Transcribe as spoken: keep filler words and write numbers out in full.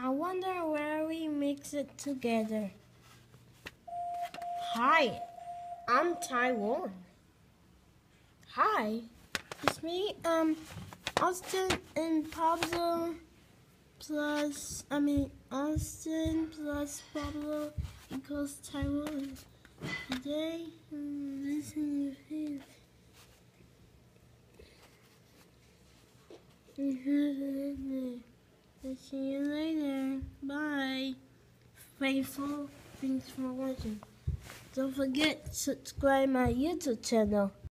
I wonder where we mix it together. Hi, I'm Tyrone. Hi, it's me, um, Austin and Pablo plus, I mean, Austin plus Pablo equals Tyrone. Today, I'm listening to his. See you later. Bye. Faithful, thanks for watching. Don't forget to subscribe my YouTube channel.